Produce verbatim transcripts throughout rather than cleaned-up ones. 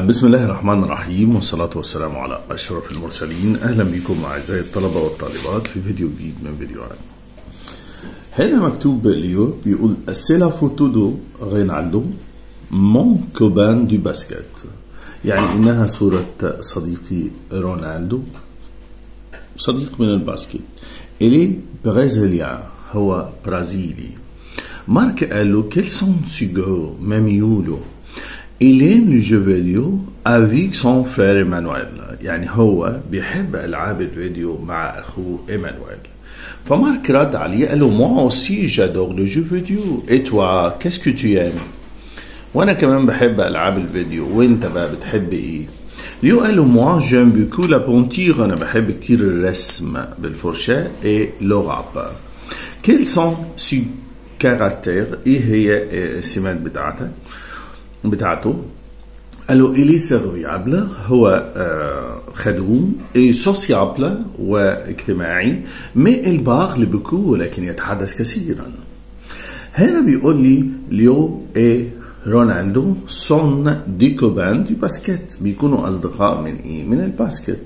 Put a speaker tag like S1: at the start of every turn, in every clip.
S1: بسم الله الرحمن الرحيم، والصلاة والسلام على أشرف المرسلين. أهلا بكم أعزائي الطلبة والطالبات في فيديو جديد من فيديوهات. هنا مكتوب اليوم بيقول السيلا فوتو دو رونالدو مون كوبان دو باسكت، يعني إنها صورة صديقي رونالدو، صديق من الباسكت. إلي برازيليان، هو برازيلي. مارك قال له كيل سون سيجو ما ميوله. Il aime le jeu vidéo avec son frère Emmanuel، يعني هو بيحب ألعاب الفيديو مع أخوه إيمانويل. فمارك رد عليه قال له moi aussi j'adore le jeu vidéo et toi qu'est-ce que tu aimes؟ وأنا كمان بحب ألعاب الفيديو، وأنت بقى بتحب إيه؟ ليو قال له moi j'aime beaucoup la peinture، أنا بحب كتير الرسم بالفرشاة et le rap. Quels sont ses caractères؟ إيه هي السمات بتاعتها؟ بتاعته؟ قال له إلي سيرفيابل، هو خدوم، إي سوسيابل واجتماعي، مي البارل بكو ولكن يتحدث كثيرا. هنا بيقول لي ليو اي رونالدو سون دي كوبان دي باسكت، بيكونوا أصدقاء من إيه؟ من الباسكت.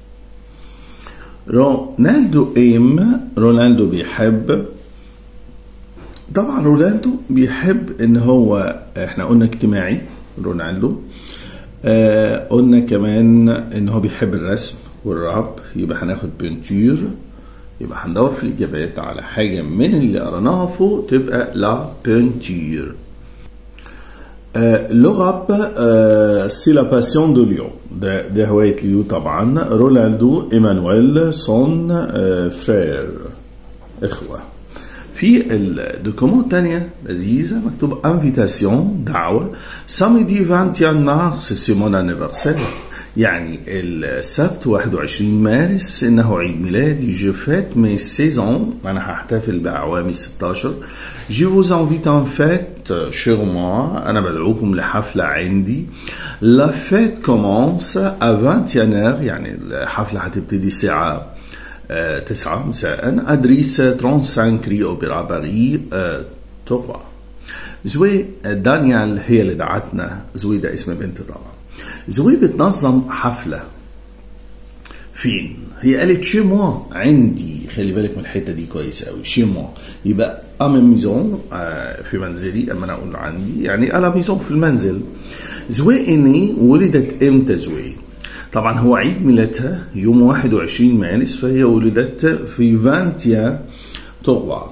S1: رونالدو ايم، رونالدو بيحب. طبعا رونالدو بيحب ان هو، احنا قلنا اجتماعي رونالدو، آه قلنا كمان ان هو بيحب الرسم والراب، يبقى هناخد بنتور، يبقى هندور في الاجابات على حاجه من اللي قرناها فوق تبقى لا بنتور. لو راب سي لا باسيون دو ليو، ده ده هوايه ليو طبعا. رونالدو ايمانويل سون آه فرير، اخوه. في الدوكومون الثانية لذيذة مكتوب انفيتاسيون، دعوة. سامدي واحد وعشرين مارس سي مون انيفرسير، يعني السبت واحد وعشرين مارس انه عيد ميلادي. جو فيت مي سيزون، انا هحتفل باعوامي ستاشر. جي فوز انفيت ان فيت شير موا، انا بدعوكم لحفلة عندي. لا فيت كومونس ا واحد وعشرين، يعني الحفلة هتبتدي الساعة تسعة مساء. أدريس خمسة وثلاثين ري أوبرا باري توبا. زوي دانيال هي اللي دعتنا، زوي ده اسم بنت طبعا. زوي بتنظم حفلة فين؟ هي قالت شي موا، عندي. خلي بالك من الحتة دي كويس قوي، شي موا يبقى أمي ميزون في منزلي، أما أنا أقول عندي يعني ألا ميزون في المنزل. زوي إني ولدت إمتى زوي؟ طبعا هو عيد ميلادها يوم واحد وعشرين مارس، فهي ولدت في واحد وعشرين.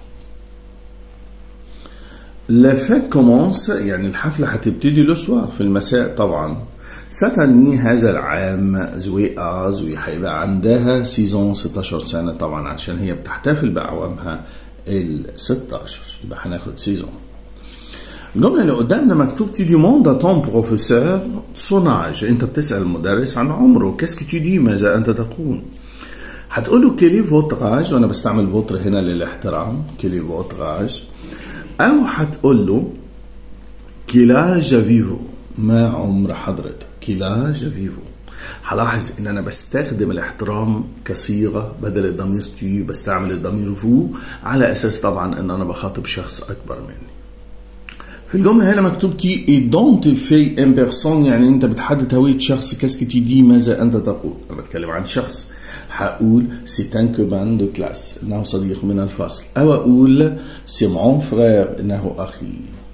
S1: لا فيت كومونس، يعني الحفلة هتبتدي لو في المساء طبعا. ستني هذا العام زوي آ، زوي هيبقى عندها سيزون ستاشر سنة طبعا، عشان هي بتحتفل بأعوامها ال ستاشر، يبقى هناخد سيزون. الجملة اللي قدامنا مكتوب تي ديموند ا تون بروفيسور سون اج، انت بتسأل المدرس عن عمره. كاسكو تي دي، ماذا انت تقول؟ هتقول له كيلي فوتر اج، وانا بستعمل فوتر هنا للاحترام، كيلي فوتر اج. او هتقول له كيلاج فيفو، ما عمر حضرتك؟ كيلاج فيفو. هلاحظ ان انا بستخدم الاحترام كصيغه بدل الضمير تي، بستعمل الضمير فو على اساس طبعا ان انا بخاطب شخص اكبر مني. في الجملة هنا مكتوب تي ايدونتيفي ان بيرسون، يعني انت بتحدد هوية شخص. كاسكو تي دي، ماذا انت تقول؟ انا بتكلم عن شخص، هقول سي ان كوبان دو كلاس، انه صديق من الفصل. او اقول سي مون فرير، انه اخي.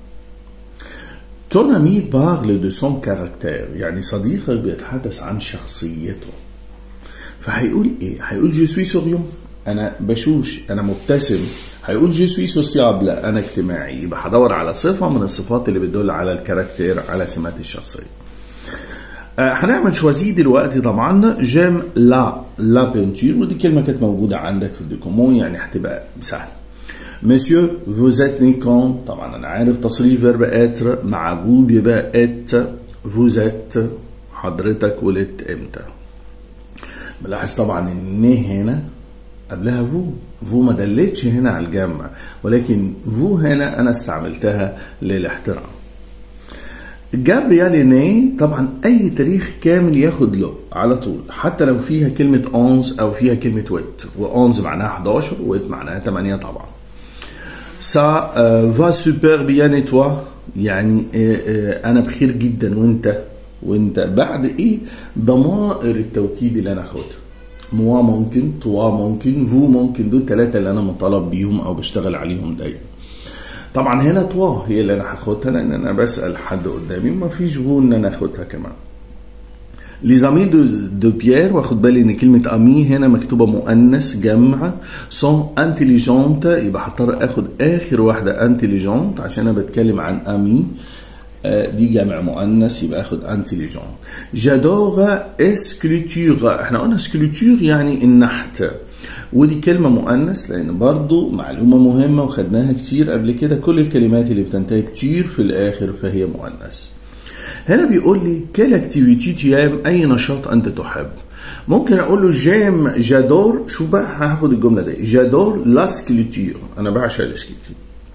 S1: تون امي بارل دو سون كاركتير، يعني صديقك بيتحدث عن شخصيته. فهيقول ايه؟ هيقول جو سوي سوريون، انا بشوش، انا مبتسم. هيقول جو سوي سوسيابل، انا اجتماعي. يبقى هدور على صفه من الصفات اللي بتدل على الكاركتير، على سمات الشخصيه. آه هنعمل شوازي دلوقتي طبعا. جيم لا لا بنتور، ودي كلمه كانت موجوده عندك في الدوكومون، يعني هتبقى سهله. مسيو فوز ات ني كون، طبعا انا عارف تصريف فيرب اتر مع فو بيبقى ات. فوز ات، حضرتك ولدت امتى؟ بلاحظ طبعا ان هنا قبلها فو، فو ما دلتش هنا على الجمع، ولكن فو هنا انا استعملتها للاحترام. جاب ياليني، طبعا اي تاريخ كامل ياخد له على طول، حتى لو فيها كلمة اونز او فيها كلمة ويت، واونز معناها حداشر ويت معناها تمانية طبعا. سا فا سوبر بيان اي توا، يعني انا بخير جدا وانت وانت بعد ايه ضمائر التوكيد اللي انا هاخدها. موا ممكن، توا ممكن، فو ممكن، دول ثلاثة اللي انا مطالب بيهم او بشتغل عليهم دايما. طبعا هنا توا هي اللي انا هاخدها لان انا بسأل حد قدامي ما فيش فو ان انا اخدها كمان. Les amis de, de Pierre، واخد بالي ان كلمة امي هنا مكتوبة مؤنث جمع، sont intelligentes، يبقى هضطر اخد اخر واحدة intelligente عشان انا بتكلم عن امي، دي جمع مؤنث يبقى اخد intelligent. J'adore sculpture، احنا قلنا sculpture يعني النحت، ودي كلمة مؤنث لان برضو معلومة مهمة وخدناها كتير قبل كده، كل الكلمات اللي بتنتهي كتير في الاخر فهي مؤنث. هنا بيقول لي كل اكتيفيتي تيام، اي نشاط انت تحب. ممكن اقول له جيم جادور، شو بقى هاخد الجمله دي، جادور لاسكليتير، انا بعشق الاسكليتير.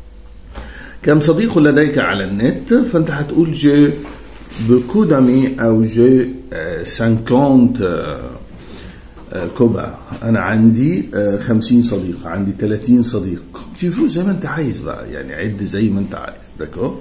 S1: كم صديق لديك على النت؟ فانت هتقول جي بوكو دامي او جي خمسين كوبا، انا عندي خمسين صديق، عندي ثلاثين صديق، تشوفوا زي ما انت عايز بقى، يعني عد زي ما انت عايز. داكور.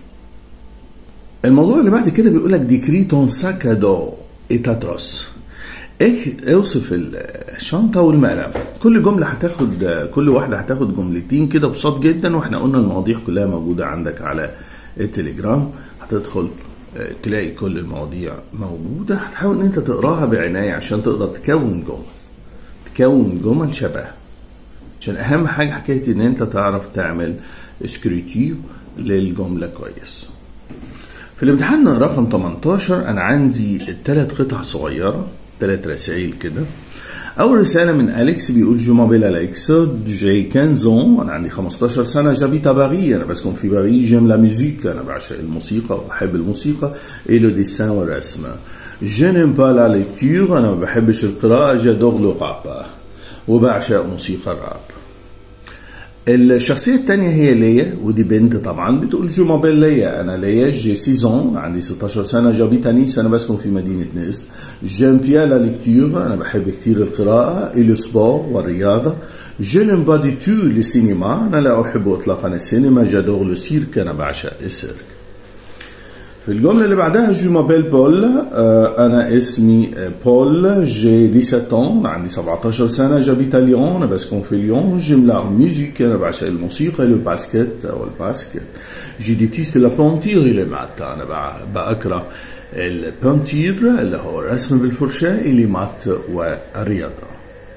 S1: الموضوع اللي بعد كده بيقول لك ديكري تون ساك دو اتاتروس، اوصف الشنطه والمقلم. كل جمله هتاخد، كل واحده هتاخد جملتين كده بساط جدا، واحنا قلنا المواضيع كلها موجوده عندك على التليجرام، هتدخل تلاقي كل المواضيع موجوده، هتحاول ان انت تقراها بعنايه عشان تقدر تكون جمل، تكون جمل شبه، عشان اهم حاجه حكايه ان انت تعرف تعمل سكريتيف للجمله كويس. في الامتحان رقم تمنتاشر انا عندي ثلاث قطع صغيره، ثلاث رسائل كده. اول رساله من اليكس بيقول جو مابيل اليكس جي خمسة ans، انا عندي خمستاشر سنه، جابيت باريس، انا بسكن في باريس، جيم لا ميوزيك، انا بعشق الموسيقى وبحب الموسيقى، اي لو ديسان والرسم. جو نيم با لا ليكتور، انا ما بحبش القراءه، جادور لو راب، وبعشق موسيقى الراب. الشخصية الثانية هي ليا، ودي بنت طبعا، بتقول جو مابيل ليا، أنا ليا جي سيزون، عندي ستاشر سنة، جابيت نيس، أنا بسكن في مدينة نيس. جيم بيان لا ليكتور، أنا بحب كتير القراءة، إي لو سبور والرياضة. جو نيم با دي تو لي سينما، أنا لا أحب إطلاقا السينما، جادور لو سيرك، أنا بعشق السيرك. في الجملة اللي بعدها جو مابيل بول، أنا اسمي بول، جي سبعة ans، عندي سبعتاشر سنة، جابيت ليون، أنا بسكن في ليون. جيم لا ميوزيك، أنا بعشق الموسيقى، لو باسكت أو الباسكت. جي ديتيست لا بونتير إلي مات، أنا بأكره البونتير اللي هو الرسم بالفرشاة، إلي مات والرياضة.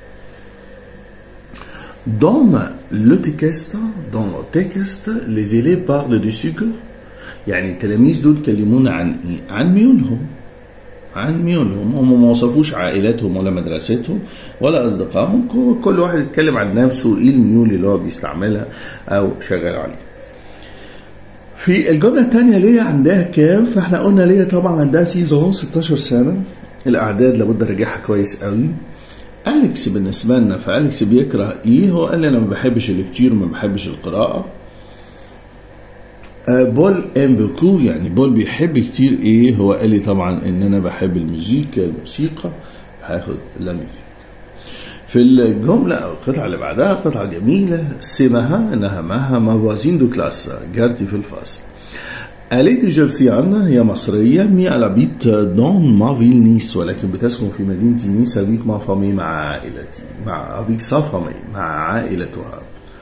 S1: Dans le texte, dans le texte, les élèves parlent du sucre. يعني التلاميذ دول كلمونا عن ايه؟ عن ميولهم، عن ميولهم، هم ما وصفوش عائلاتهم ولا مدرستهم ولا اصدقائهم، كل واحد يتكلم عن نفسه ايه الميول اللي هو بيستعملها او شغال عليه. في الجمله الثانيه ليا عندها كام؟ فاحنا قلنا ليا طبعا عندها سيزون ستاشر سنه، الاعداد لابد اراجعها كويس قوي. اليكس بالنسبه لنا، فاليكس بيكره ايه؟ هو قال لي انا ما بحبش الكتير وما بحبش القراءه. بول ام بوكو، يعني بول بيحب كتير ايه؟ هو قال لي طبعا ان انا بحب الموسيقى، الموسيقى هاخد لا ميوزيك. في الجمله او القطعه اللي بعدها قطعه جميله، سمها انها معها موازين دو كلاس، جارتي في الفصل. اليت جيبسيان، هي مصريه، مي على بيت دون ما فيل نيس، ولكن بتسكن في مدينه نيس، افيك ما فامي، مع عائلتي، مع افيك سا فامي، مع عائلتها.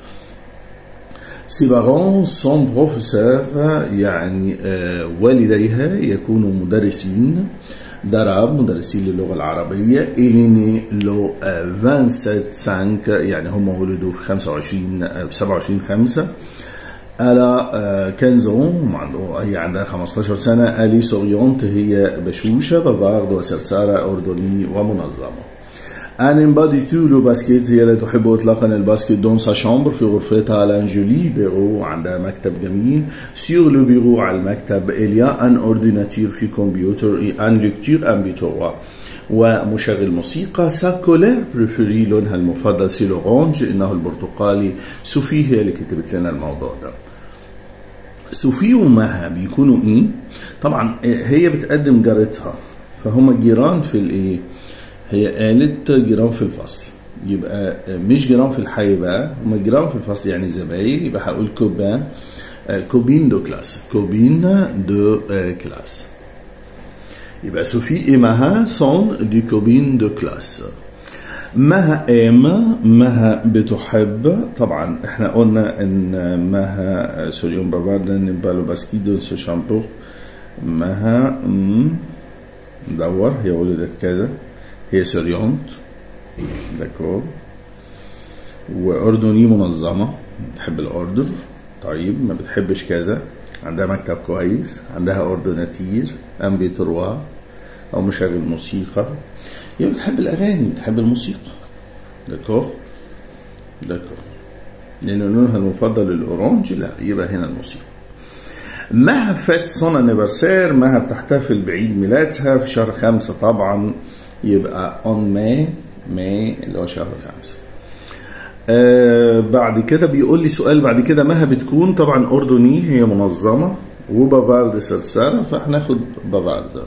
S1: Ses parents sont professeurs، يعني والديها يكونوا مدرسين، دراب مدرسين للغة العربية. إليني لو سبعة وعشرين خمسة، يعني هم ولدوا في خمسة وعشرين سبعة وعشرين خمسة. ألا كنزون، هي عندها خمستاشر سنة. ألي سوريونت، هي بشوشة، بافارد وسرسارة، أردني ومنظمة. أنا مبادي تو لو باسكيت، هي لا تحب إطلاقا الباسكت. دون سا شامبر، في غرفتها. لانجولي بيرو، عندها مكتب جميل. سيور لو بيرو، على المكتب. إليا أن أورديناتير، في كمبيوتر. أن لكتير أن بيتورا، ومشغل موسيقى. سا كولير بريفيري، لونها المفضل سي لورانج، إنه البرتقالي. سوفي هي اللي كتبت لنا الموضوع ده. سوفي ومها بيكونوا إيه؟ طبعا هي بتقدم جارتها، فهم جيران في الإيه؟ هي قالت جيران في الفصل، يبقى مش جيران في الحي بقى، هما جيران في الفصل يعني زمايل، يبقى هقول كوبان، كوبين دو كلاس، كوبين دو كلاس. يبقى سوفي et Maha sont des copines de classe. مها aime، مها بتحب. طبعا احنا قلنا ان مها سوريون بافاردن نبالو باسكيدو سو شامبو. مها ندور، هي ولدت كذا، هي سوريونت داكور، واردني منظمه، بتحب الاوردر. طيب ما بتحبش كذا، عندها مكتب كويس، عندها اوردوناتير امبي تروا او مشغل موسيقى، هي بتحب الاغاني، بتحب الموسيقى. داكور داكور، لان لونها المفضل الاورانج، لا يبقى هنا الموسيقى. مها فات سون انيفرسير، مها بتحتفل بعيد ميلادها في شهر خمسة طبعا، يبقى اون ماي، ماي اللي هو شهر خمسة. آه بعد كده بيقول لي سؤال بعد كده، مها بتكون طبعا اردني، هي منظمه، وبافارد سرساره، فهناخد بافارد.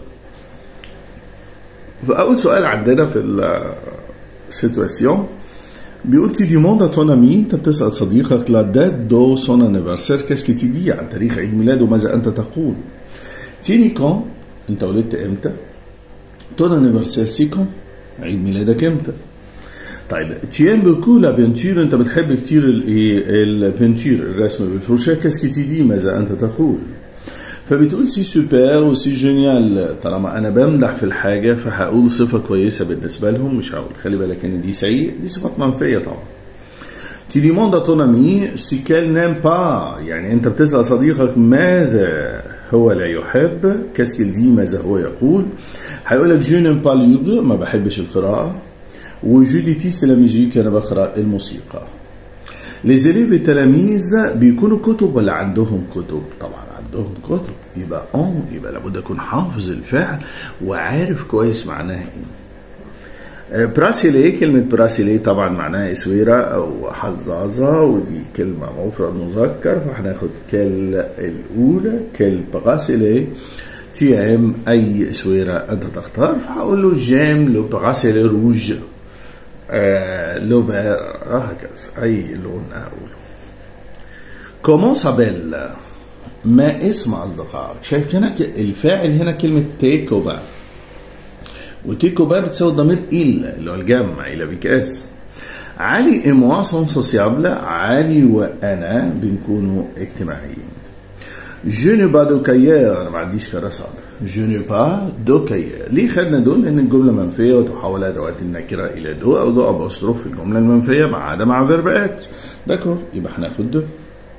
S1: فاول سؤال عندنا في السيتواسيون بيقول تي ديموند ا تون امي، انت بتسال صديقك لا دات دو سون انيفرسير كاسكي تي دي، عن تاريخ عيد ميلاده ماذا انت تقول. تيني كون، انت ولدت امتى. تون انيفرسير سي كون، عيد ميلادك امتى. طيب تيام بوكو لا بينتور، انت بتحب كتير البينتور الرسم بالفروشاه، كاسكي تي دي ماذا انت تقول. فبتقول سي سوبر وسي جينيال، طالما انا بمدح في الحاجه فهقول صفه كويسه بالنسبه لهم، مش هقول خلي بالك ان دي سيء، دي صفات منفيه طبعا. تي ديموند ا تون امي سي كال نيم با، يعني انت بتسال صديقك ماذا هو لا يحب، كاسكي دي ماذا هو يقول. هيقول لك جو نيم با ليغ، ما بحبش القراءه، وجو ديتيست لا ميوزيك، انا بقرا الموسيقى. لي زيليف التلاميذ بيكونوا كتب ولا عندهم كتب؟ طبعا عندهم كتب، يبقى اون، يبقى لابد اكون حافظ الفعل وعارف كويس معناها ايه. براسيلي، كلمة براسيلي طبعا معناها اسويرة او حظاظة، ودي كلمة مفرد مذكر، فهناخد كل الاولى كل براسيلي. تيام اي اسويرة انت تختار، فهقول له جيم لو براسيلي روج، آه لو هكذا اي لون اقوله. كومون سابيل، ما اسم اصدقائك. شايف هنا الفاعل هنا كلمه تيكوبا، وتيكوبا بتساوي ضمير إل اللي هو الجمع الى بيكاس. علي اي موا سون سوسيابل، علي وانا بنكونوا اجتماعيين. جو نو با دو كايير، انا ما عنديش كراسات. جو نو با دو كايير، ليه خدنا دول؟ لان الجمله منفيه وتحول ادوات النكره الى دو او دو ابوستروف في الجمله المنفيه ما عدا مع فيربات. داكور، يبقى هناخد دو.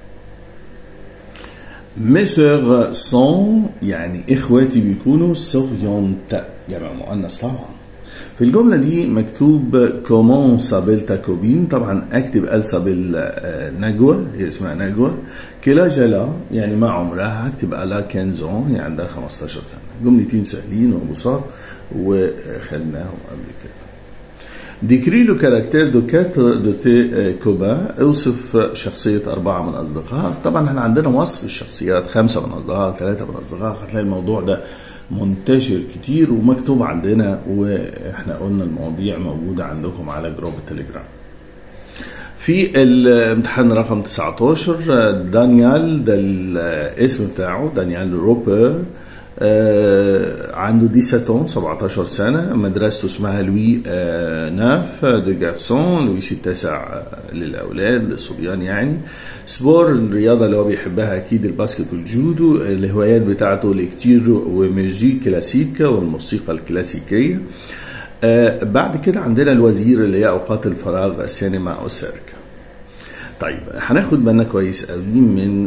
S1: Mes sœurs sont، يعني إخواتي بيكونوا سوريونت، جمع مؤنث طبعا. في الجملة دي مكتوب كومون سابيل تا كوبين، طبعا أكتب ألسا بالنجوى، هي اسمها نجوى. كلا جلا يعني ما عمرها، هكتب ألا كنزون يعني عندها خمستاشر سنة. جملتين سهلين وبساط وخدناهم قبل كده. ديكري لو كاركتير دو كاتر دو تي كوبا، اوصف شخصية أربعة من أصدقائك. طبعا احنا عندنا وصف الشخصيات، خمسة من أصدقائك، ثلاثة من أصدقائك، هتلاقي الموضوع ده منتشر كتير ومكتوب عندنا، واحنا قلنا المواضيع موجودة عندكم على جروب التليجرام. في الامتحان رقم تسعتاشر دانيال، ده الاسم بتاعه دانيال روبر، آه عنده ديساتون سبعتاشر سنة، مدرسته اسمها لوي آه ناف دو جارسون، لويس التاسع للأولاد الصبيان يعني. سبور الرياضة اللي هو بيحبها أكيد الباسكت والجودو. الهوايات بتاعته لكتير وميوزيك كلاسيكا والموسيقى الكلاسيكية. آه بعد كده عندنا الوزير اللي هي أوقات الفراغ السينما أو السيرك. طيب هناخد بالنا كويس قوي من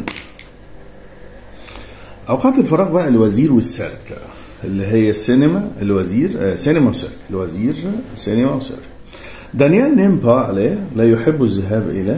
S1: أوقات الفراغ بقى، الوزير والسيرك اللي هي السينما، الوزير آه سينما وسيرك، الوزير سينما وسيرك. دانيال نيم با عليه، لا يحب الذهاب إلى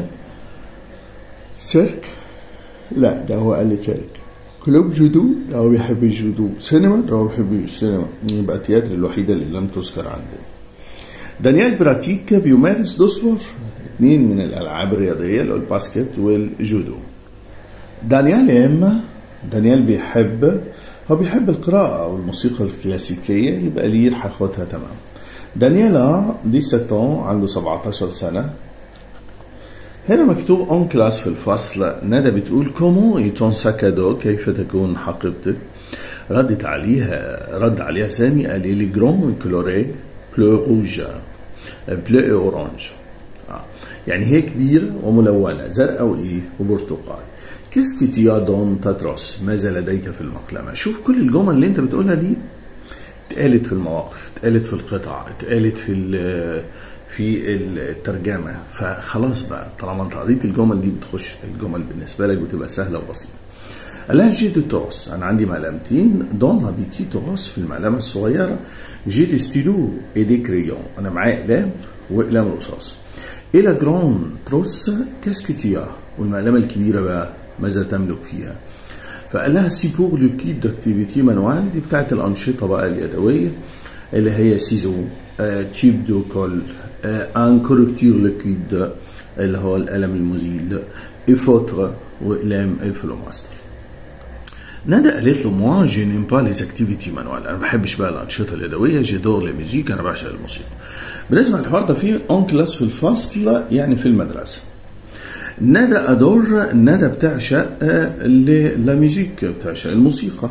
S1: سيرك، لا ده هو قال لي سيرك. كلوب جودو، ده هو بيحب الجودو. سينما، ده هو بيحب السينما. يبقى التياتر الوحيدة اللي لم تذكر عندنا. دانيال براتيك، بيمارس دو سبور، اثنين من الألعاب الرياضية اللي هو الباسكت والجودو. دانيال إما، دانيال بيحب، هو بيحب القراءة أو الموسيقى الكلاسيكية، يبقى ليه هاخدها تمام. دانيالا دي ستون، عنده سبعتاشر سنة. هنا مكتوب اون كلاس في الفصل. ندى بتقول كومون ايتون ساكادو، كيف تكون حقيبتك. ردت عليها رد عليها سامي قال لي جرون كلوري بلو روج بلو اورانج، يعني هي كبيرة وملونة زرقاء وايه وبرتقال. كيسكي تيا دون تاتروس، ماذا لديك في المقلمة. شوف كل الجمل اللي انت بتقولها دي اتقالت في المواقف، اتقالت في القطع، اتقالت في في الترجمة، فخلاص بقى طالما انت قريت الجمل دي بتخش الجمل بالنسبة لك بتبقى سهلة وبسيطة. لا جي دو توس، انا عندي مقلمتين دون لا بيتي توس، في المقلمة الصغيرة جي دي ستيلو اي دي كريون، انا معايا اقلام واقلام رصاص. الى جرون تروس كاسكو تيا، والمقلمة الكبيرة بقى ماذا تملك فيها. فقال لها سي بور لو كيت داكتيفيتي مانوال، دي بتاعت الانشطة بقى اليدوية اللي هي سيزو، آه، تيب دو كول، آه، ان كوركتير ليكيد اللي هو القلم المزيل، افوتر واقلام الفلوماستر. ندى قالت له موا جي نيم با ليز اكتيفيتي مانوال، انا ما بحبش بقى الانشطه اليدويه، جيدور لي ميوزيك، انا بعشق الموسيقى. بالنسبه للحوار ده في اون كلاس في الفصل، يعني في المدرسه. ندى ادور، ندى بتعشق لا ميوزيك، بتعشق الموسيقى.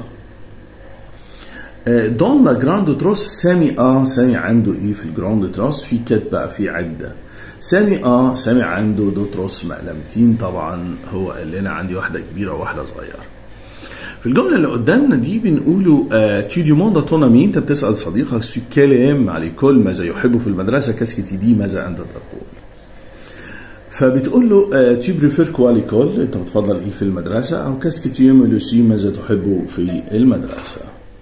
S1: دون لا جراند تروس، سامي اه سامي عنده ايه في الجراند تروس، في كات بقى في عده. سامي اه سامي عنده دو تروس مقلمتين، طبعا هو قال لنا عندي واحده كبيره وواحده صغيره. في الجمله اللي قدامنا دي بنقوله tu demandes à ton ami، انت بتسال صديقك سو كيل ايم على كل ماذا يحب في المدرسه، كاسكي تي دي ماذا انت تقول. فبتقول له tu بريفير كوا ليكول، انت بتفضل ايه في المدرسه، او كاسكي تي ايم لو سي ماذا تحبه في المدرسه.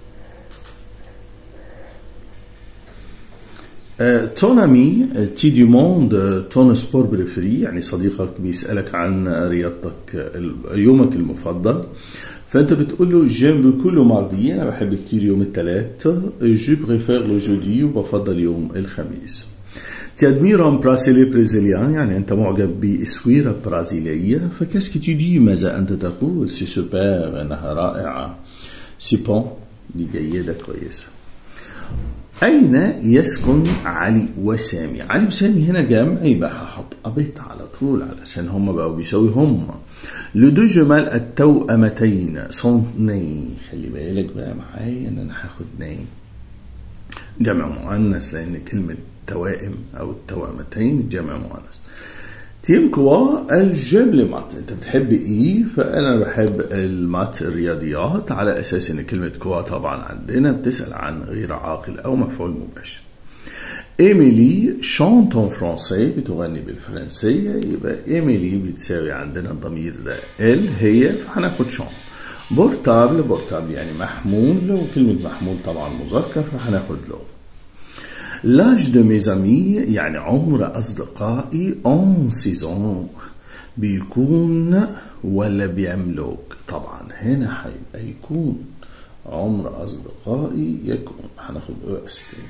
S1: ton ami tu demandes ton sport préféré، يعني صديقك بيسالك عن رياضتك يومك المفضل، فانت بتقول له جيم بوكو لو ماردي، انا بحب كتير يوم الثلاث، جو بريفير لو جودي، وبفضل يوم الخميس. تي ادمير ان برازيلي برازيليان، يعني انت معجب باسويره برازيليه، فكاسكي تو دي ماذا انت تقول. سي سوبر، انها رائعه. سي بون، دي جيده كويسه. أين يسكن علي وسامي؟ علي وسامي هنا جمع، يبقى هحط أبيت على طول علشان هما بقوا بيساوي هما. لو دو جمال التوأمتين سون ني، خلي بالك بقى معايا إن أنا هاخد ني جمع مؤنث، لأن كلمة توائم أو التوأمتين جمع مؤنث. تيم كوا الجيم لمات، انت بتحب ايه؟ فانا بحب المات الرياضيات، على اساس ان كلمه كوا طبعا عندنا بتسال عن غير عاقل او مفعول مباشر. ايميلي شانت ان فرونسي، بتغني بالفرنسيه، يبقى ايميلي بتساوي عندنا الضمير ده ال هي، فهناخد شانت. بورتابل، بورتابل يعني محمول، وكلمه محمول طبعا مذكر فهناخد له. لاج دو ميز امي، يعني عمر اصدقائي، اون سيزون بيكون ولا بيملك، طبعا هنا هيبقى يكون، عمر اصدقائي يكون، هناخد او اس تي.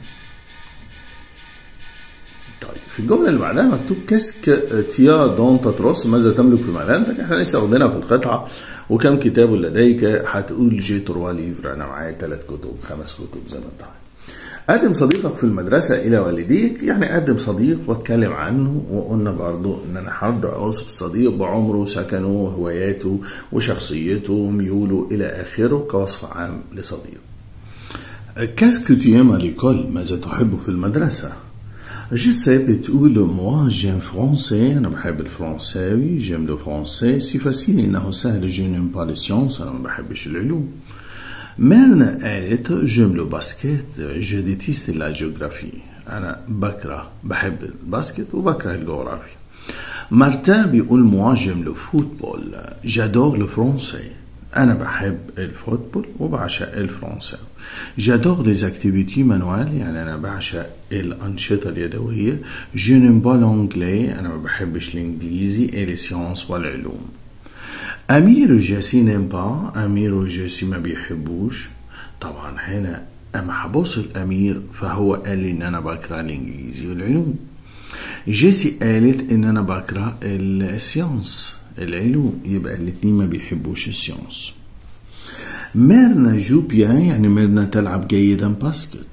S1: طيب في الجمله اللي بعدها مكتوب كاسك تيا دون تاتروس، ماذا تملك في مقلمتك، احنا لسه واخدينها في القطعه. وكم كتاب لديك، هتقول جي تروا ليفر، انا معايا ثلاث كتب خمس كتب زي ما انت عارف. قدم صديقك في المدرسة إلى والديك، يعني قدم صديق واتكلم عنه، وقلنا برضو إن أنا هبدأ أوصف الصديق بعمره، سكنه، هواياته وشخصيته، ميوله إلى آخره كوصف عام لصديق. كاسكو تيام ليكول، ماذا تحب في المدرسة. جيسي بتقول موا جيم فرونسي، أنا بحب الفرنساوي، جيم لو فرونسي، سي فاسيل إنه سهل، جو نيم با لي سيونس، أنا ما بحبش العلوم. ميرنا قالت جيم لو باسكيت، جو ديتيست لا جيوغرافي، أنا بكره بحب الباسكت وبكره الجغرافيا. مارتن بيقول موا جيم لو فوتبول، جادور لو فرونسي، أنا بحب الفوتبول وبعشق الفرنساوي. جادور ليز اكتيفيتي مانوال، يعني أنا بعشق الأنشطة اليدوية. جو نيم با لونجلي، أنا ما بحبش الإنجليزي، إي لي سيونس والعلوم. أمير جاسي نيم با، أمير وجاسي ما بيحبوش، طبعا هنا أما هبص الأمير فهو قال لي إن أنا بكره الإنجليزي والعلوم. جاسي قالت إن أنا بكره السيونس العلوم، يبقى الاتنين ما بيحبوش السيونس. ميرنا جو بيان، يعني ميرنا تلعب جيدا باسكت.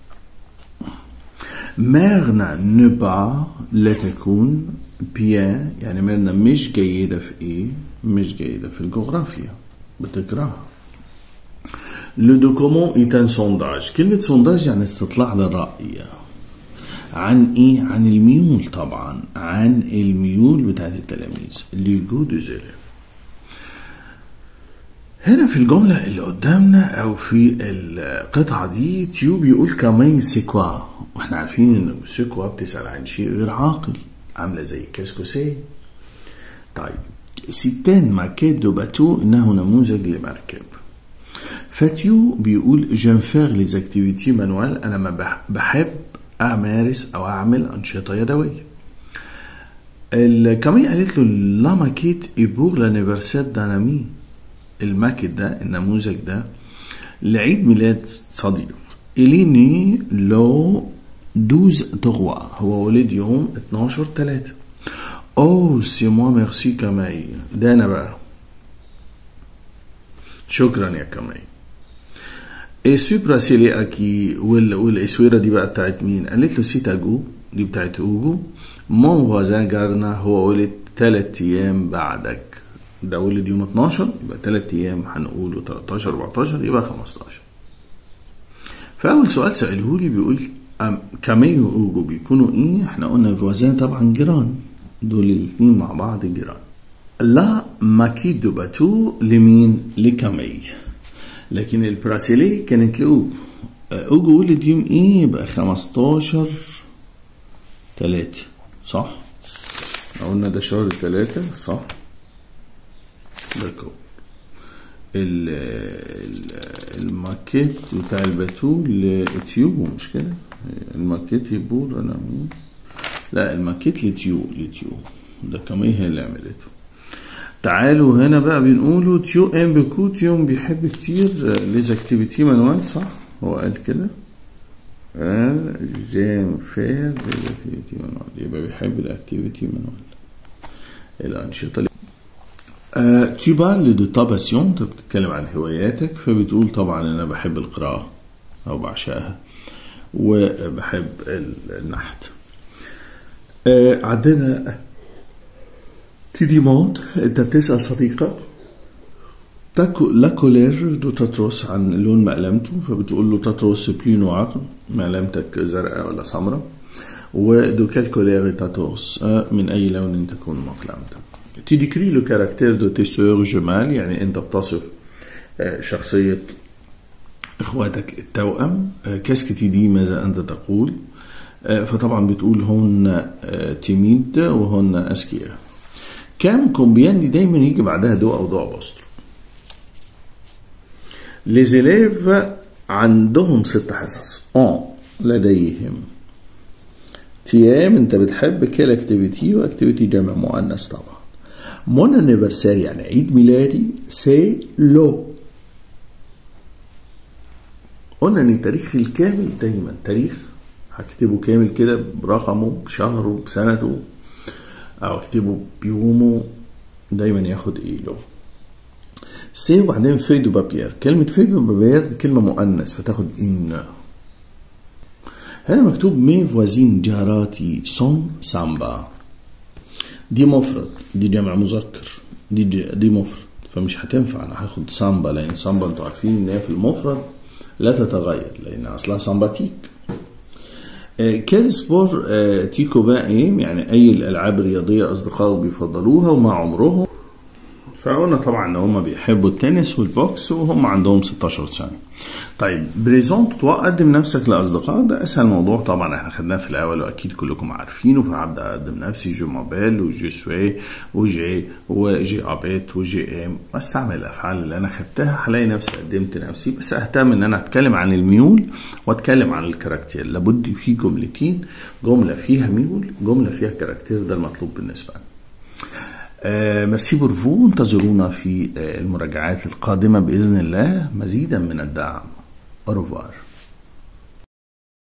S1: ميرنا نبا لا تكون بيان، يعني ميرنا مش جيدة في ايه؟ مش جيدة في الجغرافيا، بتكرهها. Le document est un sondage. كلمة sondage يعني استطلاع للرأي. عن ايه؟ عن الميول طبعا، عن الميول بتاعت التلاميذ. ليجو دو زيليف. هنا في الجملة اللي قدامنا او في القطعة دي تيو بيقول كامي سيكوا، واحنا عارفين ان سيكوا بتسأل عن شيء غير عاقل، عاملة زي كاسكو سي. طيب ستان ماكيت دو باتو، انه نموذج لمركب. فتيو بيقول جيم فيغ لي زاكتيفيتي مانوال، انا ما بحب امارس او اعمل انشطه يدويه. كامي قالت له لا ماكيت اي بور لانيفرسير دان امي، الماكيت ده النموذج ده لعيد ميلاد صديق. إليني لو دوز تغوا، هو ولد يوم اتناشر تلاتة. او سي موا ميرسي كامي، ده انا بقى، شكرا يا كامي. السو براسيلي اكي، والاسويره دي بقى بتاعت مين؟ قالت له سيت اجو، دي بتاعت اوجو. مون فازان جارنا، هو ولد تلات ايام بعدك. ده ولد يوم اتناشر، يبقى تلات ايام هنقوله تلتاشر اربعتاشر، يبقى خمستاشر. فاول سؤال سأله لي بيقول كامي واوجو بيكونوا ايه؟ احنا قلنا فوازان طبعا جيران، دول الاثنين مع بعض جيران. لا ماكيت دو باتو لمين؟ لكامي. لكن البراسيلي كانت لأوجو. اوجو ولد يوم ايه؟ يبقى خمستاشر تلاتة، صح؟ قلنا ده شهر تلاتة، صح؟ ده كو الماكيت بتاع الباتو لتيو، مش كده؟ الماكيت يبور انا مين؟ لا الماكيت لتيو، لتيو ده كمان هي اللي عملته. تعالوا هنا بقى بنقوله تيو ام بكو، تيو بيحب كتير ليز اكتيفيتي مانوال، صح؟ هو قال كده جيم فير ليز اكتيفيتي مانوال، يبقى بيحب الاكتيفيتي مانوال، الانشطه. أه تي بارل دو تا باسيون، انت بتتكلم عن هواياتك، فبتقول طبعا انا بحب القراءه او بعشقها وبحب النحت. أه عندنا تي ديموند، انت بتسأل صديقك. تاكو لا كولير دو تاتروس، عن لون مقلمته، فبتقول له تاتروس بلو نوار، مقلمتك زرقاء ولا سمراء. ودو كال كولير تاتروس، من اي لون تكون مقلمتك. تي ديكري لو كاركتير دو تي سور جمال، يعني انت بتصف شخصية اخواتك التوأم. كاسكتي دي، ماذا انت تقول؟ فطبعا بتقول هن تيميد وهن اذكياء. كام كومبيان دي دايما يجي بعدها دو او دو ابوستر. ليزيليف عندهم ست حصص. اون لديهم. تيام انت بتحب كل اكتيفيتي، واكتيفيتي جمع مؤنث طبعا. مون انيفرساري يعني عيد ميلادي، سي لو. قلنا ان التاريخ الكامل دايما تاريخ هكتبه كامل كده برقمه بشهره بسنته، او اكتبه بيومه، دايما ياخد ايه لو. سي وبعدين في دو بابير، كلمة في دو بابير دي كلمة مؤنث فتاخد ان. هنا مكتوب مي فوازين جاراتي سون سامبا، دي مفرد، دي جمع مذكر، دي دي مفرد، فمش هتنفع انا هاخد سامبا، لان سامبا انتوا عارفين ان هي في المفرد لا تتغير لان اصلها سامباتيك. كل سبور تيكو بقى ايه؟ يعني اي الالعاب الرياضيه اصدقائه بيفضلوها ومع عمرهم. فقلنا طبعا ان هم بيحبوا التنس والبوكس وهم عندهم ستاشر سنه. طيب بريزونت قدم نفسك لاصدقائك، ده اسهل موضوع طبعا احنا خدناه في الاول واكيد كلكم عارفينه. فهبدا اقدم نفسي جو مابيل وجي سوي وجي وجي ابيت وجي ام، واستعمل الافعال اللي انا خدتها هلاقي نفسي قدمت نفسي. بس اهتم ان انا اتكلم عن الميول واتكلم عن الكاركتير، لابد في جملتين، جمله فيها ميول جمله فيها كاركتير، ده المطلوب بالنسبه لنا. آه ميرسي بورفو، انتظرونا في آه المراجعات القادمة بإذن الله مزيدا من الدعم. أوروفوار.